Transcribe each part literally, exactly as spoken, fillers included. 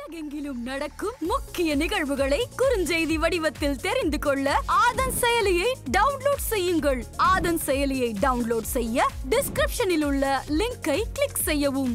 உலகெங்கிலும் நடக்கும் முக்கிய நிகழ்வுகளை குறுஞ்செய்தி வடிவத்தில் தெரிந்து கொள்ள ஆதன் செயலியை டவுன்லோட் செய்யுங்கள். ஆதன் செயலியை டவுன்லோட் செய்ய டிஸ்கிரிப்ஷனில் உள்ள லிங்கை கிளிக் செய்யவும்.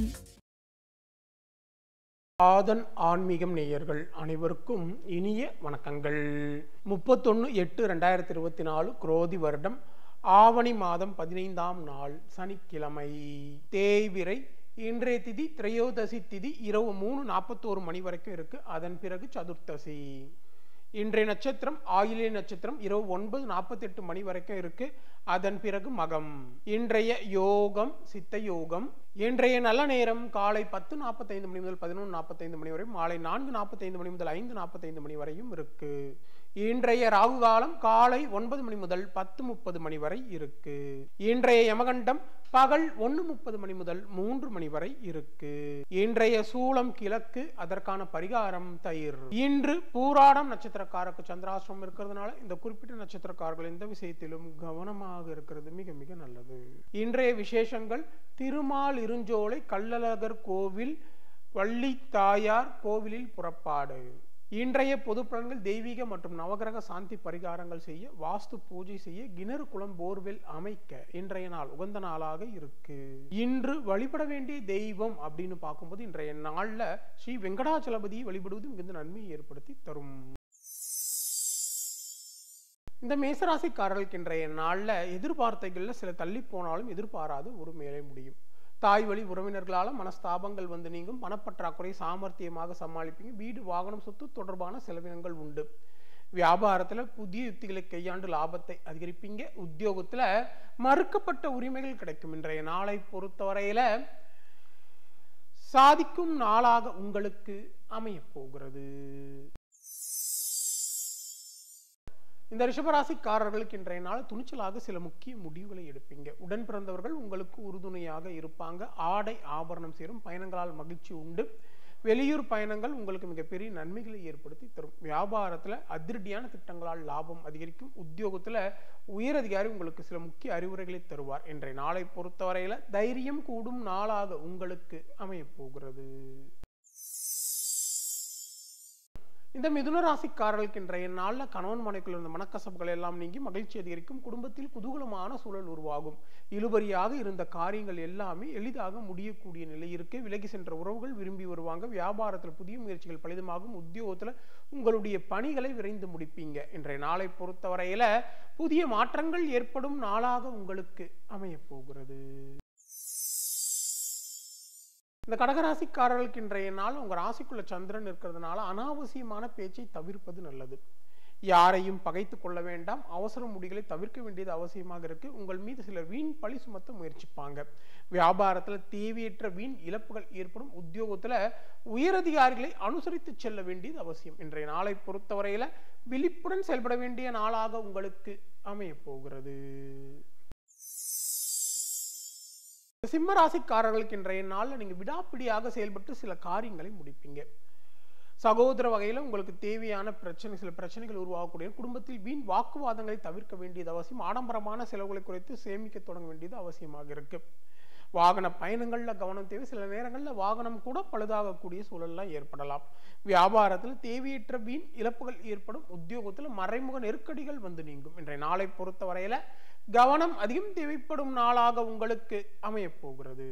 ஆதன் ஆன்மீகம் நேயர்கள் அனைவருக்கும் இனிய வணக்கங்கள். முப்பத்தொன்னு எட்டு ரெண்டாயிரத்தி இருபத்தி நாலு குரோதி வருடம் ஆவணி மாதம் பதினைந்தாம் நாள் சனிக்கிழமை. தேய்பிறை. இன்றைய திதி திரையோதசி திதி இரவு மூணு நாற்பத்தோரு மணி வரைக்கும் இருக்கு. அதன் பிறகு சதுர்த்தசி. இன்றைய நட்சத்திரம் ஆயில்ய நட்சத்திரம் இரவு ஒன்பது நாற்பத்தி எட்டு மணி வரைக்கும் இருக்கு. அதன் பிறகு மகம். இன்றைய யோகம் சித்த யோகம். இன்றைய நல்ல நேரம் காலை பத்து நாற்பத்தைந்து மணி முதல் பதினொன்று நாற்பத்தைந்து மணி வரை, மாலை நான்கு நாற்பத்தைந்து மணி முதல் ஐந்து நாற்பத்தைந்து மணி வரையும் இருக்கு. இன்றைய ராகு காலம் காலை ஒன்பது மணி முதல் பத்து முப்பது மணி வரை இருக்கு. இன்றைய யமகண்டம் பகல் ஒன்று முப்பது மணி முதல் மூன்று மணி வரை இருக்கு. இன்றைய சூலம் கிழக்கு. அதற்கான பரிகாரம் தயிர். இன்று பூராடம் நட்சத்திரக்காரருக்கு சந்திராசிரமம் இருக்கிறதுனால இந்த குறிப்பிட்ட நட்சத்திரக்காரர்கள் எந்த விஷயத்திலும் கவனமாக இருக்கிறது மிக மிக நல்லது. இன்றைய விசேஷங்கள்: திருமால் இருஞ்சோலை கள்ளழகர் கோவில் வள்ளி தாயார் கோவிலில் புறப்பாடு. இன்றைய பொது பலன்கள்: தெய்வீக மற்றும் நவகிரக சாந்தி பரிகாரங்கள் செய்ய, வாஸ்து பூஜை செய்ய, கிணறு குளம் போர்வெல் அமைக்க இன்றைய நாள் உகந்த நாளாக இருக்கு. இன்று வழிபட வேண்டிய தெய்வம் அப்படின்னு பார்க்கும்போது இன்றைய நாள்ல ஸ்ரீ வெங்கடாச்சலபதியை வழிபடுவது மிகுந்த நன்மையை ஏற்படுத்தி தரும். இந்த மேசராசிக்காரர்களுக்கு இன்றைய நாள்ல எதிர்பார்த்தைகள்ல சில தள்ளி போனாலும் எதிர்பாராது ஒரு மேலே முடியும். தாய் வழி உறவினர்களால் மனஸ்தாபங்கள் வந்து நீங்கும். பணப்பற்றாக்குறை சாமர்த்தியமாக சமாளிப்பீங்க. வீடு வாகனம் சொத்து தொடர்பான செலவினங்கள் உண்டு. வியாபாரத்தில் புதிய யுக்திகளை கையாண்டு லாபத்தை அதிகரிப்பீங்க. உத்தியோகத்தில் மறுக்கப்பட்ட உரிமைகள் கிடைக்கும். இன்றைய நாளை பொறுத்தவரையில சாதிக்கும் நாளாக உங்களுக்கு அமைய போகிறது. இந்த ரிஷபராசிக்காரர்களுக்கு இன்றைய நாள் துணிச்சலாக சில முக்கிய முடிவுகளை எடுப்பீங்க. உடன் பிறந்தவர்கள் உங்களுக்கு உறுதுணையாக இருப்பாங்க. ஆடை ஆபரணம் சேரும். பயணங்களால் மகிழ்ச்சி உண்டு. வெளியூர் பயணங்கள் உங்களுக்கு மிகப்பெரிய நன்மைகளை ஏற்படுத்தி தரும். வியாபாரத்தில் அதிரடியான திட்டங்களால் லாபம் அதிகரிக்கும். உத்தியோகத்தில் உயரதிகாரி உங்களுக்கு சில முக்கிய அறிவுரைகளை தருவார். இன்றைய நாளை பொறுத்தவரையில தைரியம் கூடும் நாளாக உங்களுக்கு அமைய போகிறது. இந்த மிதுன ராசிக்காரர்களுக்கு இன்றைய நாளில் கணவன் மனைக்குள்ள இருந்த மனக்கசப்புகள் எல்லாம் நீங்கி மகிழ்ச்சி அதிகரிக்கும். குடும்பத்தில் குதூகலமான சூழல் உருவாகும். இழுபறியாக இருந்த காரியங்கள் எல்லாமே எளிதாக முடியக்கூடிய நிலை இருக்கு. விலகி சென்ற உறவுகள் விரும்பி வருவாங்க. வியாபாரத்தில் புதிய முயற்சிகள் பலிதமாகும். உத்தியோகத்தில் உங்களுடைய பணிகளை விரைந்து முடிப்பீங்க. இன்றைய நாளை பொறுத்தவரையில புதிய மாற்றங்கள் ஏற்படும் நாளாக உங்களுக்கு அமைய போகிறது. இந்த கடகராசிக்காரர்களுக்கு இன்றைய நாள் உங்க ராசிக்குள்ள சந்திரன் இருக்கிறதுனால அனாவசியமான பேச்சை தவிர்ப்பது நல்லது. யாரையும் பகைத்து கொள்ள வேண்டாம். அவசர முடிகளை தவிர்க்க வேண்டியது அவசியமாக இருக்கு. உங்கள் மீது சிலர் வீண் பழி சுமத்த முயற்சிப்பாங்க. வியாபாரத்துல தேவையற்ற வீண் இழப்புகள் ஏற்படும். உத்தியோகத்துல உயரதிகாரிகளை அனுசரித்து செல்ல வேண்டியது அவசியம். இன்றைய நாளை பொறுத்தவரையில விழிப்புடன் செயல்பட வேண்டிய நாளாக உங்களுக்கு அமைய போகிறது. சிம்ம ராசிக்காரர்களுக்கு இன்றைய நாளில் நீங்கள் விடாப்பிடியாக செயல்பட்டு சில காரியங்களை முடிப்பீங்க. சகோதர வகையில் உங்களுக்கு தேவையான பிரச்சனை சில பிரச்சனைகள் உருவாகக்கூடிய குடும்பத்தில் வீண் வாக்குவாதங்களை தவிர்க்க வேண்டியது அவசியம். ஆடம்பரமான செலவுகளை குறைத்து சேமிக்க தொடங்க வேண்டியது அவசியமாக இருக்கு. வாகன பயணங்களில் கவனம் தேவை. சில நேரங்களில் வாகனம் கூட பழுதாகக்கூடிய சூழல்லாம் ஏற்படலாம். வியாபாரத்தில் தேவையற்ற வீண் இழப்புகள் ஏற்படும். உத்தியோகத்தில் மறைமுக நெருக்கடிகள் வந்து நீங்கும். இன்றைய நாளை பொறுத்த வரையில கவனம் அதிகம் தேவைப்படும் நாளாக உங்களுக்கு அமைய போகிறது.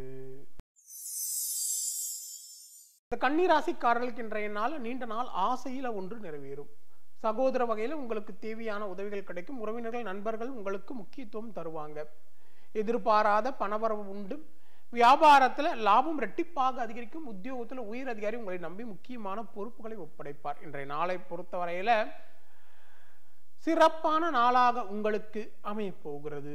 இந்த கன்னிராசிக்காரர்களுக்கு இன்றைய நாள் நீண்ட நாள் ஆசையில ஒன்று நிறைவேறும். சகோதர வகையில உங்களுக்கு தேவையான உதவிகள் கிடைக்கும். உறவினர்கள் நண்பர்கள் உங்களுக்கு முக்கியத்துவம் தருவாங்க. எதிர்பாராத பணவரவு உண்டு. வியாபாரத்துல லாபம் இரட்டிப்பாக அதிகரிக்கும். உத்தியோகத்துல உயர் அதிகாரி உங்களை நம்பி முக்கியமான பொறுப்புகளை ஒப்படைப்பார். இன்றைய நாளை பொறுத்தவரையில சிறப்பான நாளாக உங்களுக்கு அமைய போகிறது.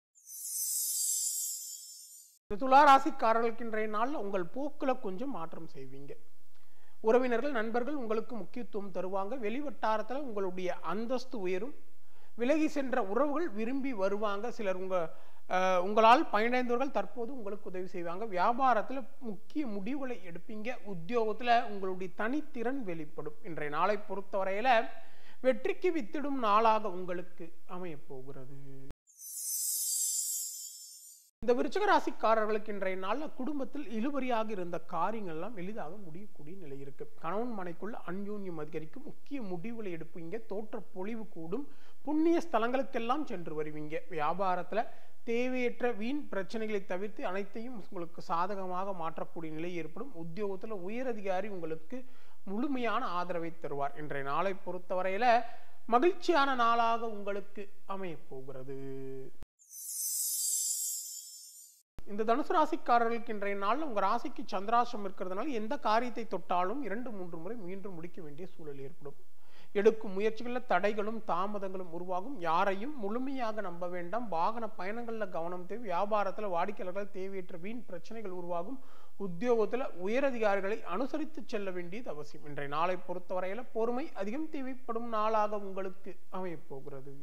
துலா ராசிக்காரர்களுக்கு இன்றைய நாள்ல உங்கள் போக்குல கொஞ்சம் மாற்றம் செய்வீங்க. உறவினர்கள் நண்பர்கள் உங்களுக்கு முக்கியத்துவம் தருவாங்க. வெளிவட்டாரத்துல உங்களுடைய அந்தஸ்து உயரும். விலகி சென்ற உறவுகள் விரும்பி வருவாங்க. சிலர் உங்க உங்களால் பயனடைந்தவர்கள் தற்போது உங்களுக்கு உதவி செய்வாங்க. வியாபாரத்துல முக்கிய முடிவுகளை எடுப்பீங்க. உத்தியோகத்துல உங்களுடைய தனித்திறன் வெளிப்படும். இன்றைய நாளை பொறுத்தவரையில வெற்றிக்கு வித்திடும் நாளாக உங்களுக்கு அமைய போகிறது. இந்த விருச்சிக ராசிக்காரர்களுக்கு இன்றைய நாளில் குடும்பத்தில் இழுபறியாக இருந்த காரியங்கள் எல்லாம் எளிதாக முடியக்கூடிய நிலை இருக்கு. கணவன் மனைக்குள்ள அந்யோன்யம் அதிகரிக்கும். முக்கிய முடிவுகளை எடுப்பீங்க. தோற்ற பொலிவு கூடும். புண்ணிய ஸ்தலங்களுக்கெல்லாம் சென்று வருவீங்க. வியாபாரத்துல தேவையற்ற வீண் பிரச்சனைகளை தவிர்த்து அனைத்தையும் உங்களுக்கு சாதகமாக மாற்றக்கூடிய நிலை ஏற்படும். உத்தியோகத்துல உயரதிகாரி உங்களுக்கு முழுமையான ஆதரவை தருவார். இன்றைய நாளை பொறுத்தவரையில மகிழ்ச்சியான நாளாக உங்களுக்கு அமைய போகிறது. இந்த தனுசு ராசிக்காரர்களுக்கு இன்றைய நாளில் உங்க ராசிக்கு சந்திராசிரமம் இருக்கிறதுனால எந்த காரியத்தை தொட்டாலும் இரண்டு மூன்று முறை மீண்டும் முடிக்க வேண்டிய சூழல் ஏற்படும். எடுக்கும் முயற்சிகளில் தடைகளும் தாமதங்களும் உருவாகும். யாரையும் முழுமையாக நம்ப வேண்டாம். வாகன பயணங்களில் கவனம் தேவை. வியாபாரத்தில் வாடிக்கையாளர்கள் தேவையற்ற வீண் பிரச்சனைகள் உருவாகும். உத்தியோகத்தில் உயரதிகாரிகளை அனுசரித்து செல்ல வேண்டியது அவசியம். இன்றைய நாளை பொறுத்தவரையில பொறுமை அதிகம் தேவைப்படும் நாளாக உங்களுக்கு அமையப் போகிறது.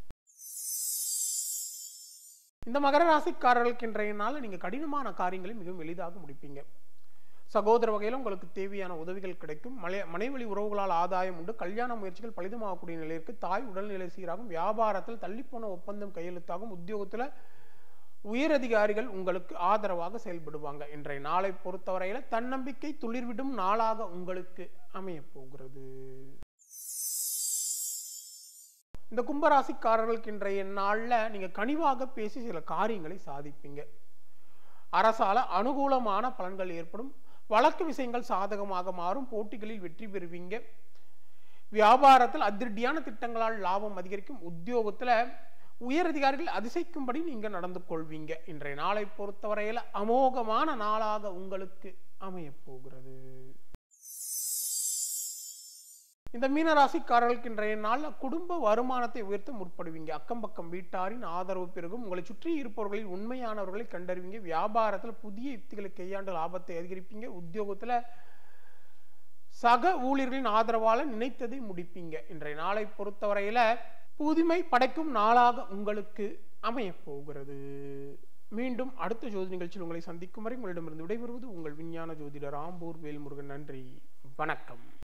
இந்த மகர ராசிக்காரர்களுக்கு இன்றைய நாள் நீங்க கடினமான காரியங்களை மிகவும் எளிதாக முடிப்பீங்க. சகோதர வகையில் உங்களுக்கு தேவையான உதவிகள் கிடைக்கும். மலை மனைவழி உறவுகளால் ஆதாயம் உண்டு. கல்யாண முயற்சிகள் பலிதமாகக்கூடிய நிலையிற்கு. தாய் உடல்நிலை சீராகும். வியாபாரத்தில் தள்ளிப்போன ஒப்பந்தம் கையெழுத்தாகும். உத்தியோகத்தில் உயரதிகாரிகள் உங்களுக்கு ஆதரவாக செயல்படுவாங்க. இன்றைய நாளை பொறுத்தவரையில தன்னம்பிக்கை துளிர்விடும் நாளாக உங்களுக்கு அமைய போகிறது. இந்த கும்பராசிக்காரர்களுக்கு இன்றைய நாள்ல நீங்க கனிவாக பேசி சில காரியங்களை சாதிப்பீங்க. அரசால அனுகூலமான பலன்கள் ஏற்படும். வழக்கு விஷயங்கள் சாதகமாக மாறும். போட்டிகளில் வெற்றி பெறுவீங்க. வியாபாரத்தில் அதிரடியான திட்டங்களால் லாபம் அதிகரிக்கும். உத்தியோகத்துல உயரதிகாரிகள் அதிசயிக்கும்படி நீங்க நடந்து கொள்வீங்க. இன்றைய நாளை பொறுத்தவரையில அமோகமான நாளாக உங்களுக்கு அமைய போகிறது. இந்த மீனராசிக்காரர்களுக்கு இன்றைய நாளில் குடும்ப வருமானத்தை உயர்த்த முற்படுவீங்க. அக்கம் பக்கம் வீட்டாரின் ஆதரவு பெருகும். உங்களை சுற்றி இருப்பவர்களில் உண்மையானவர்களை கண்டறிவீங்க. வியாபாரத்தில் புதிய யுக்திகளை கையாண்டு லாபத்தை அதிகரிப்பீங்க. உத்தியோகத்தில் சக ஊழியர்களின் ஆதரவால நினைத்ததை முடிப்பீங்க. இன்றைய நாளை பொறுத்தவரையில புதுமை படைக்கும் நாளாக உங்களுக்கு அமைய போகிறது. மீண்டும் அடுத்த ஜோதி நிகழ்ச்சியில் உங்களை சந்திக்கும் வரை உங்களிடமிருந்து விடைபெறுவது உங்கள் விஞ்ஞான ஜோதிடர் ஆம்பூர் வேல்முருகன். நன்றி, வணக்கம்.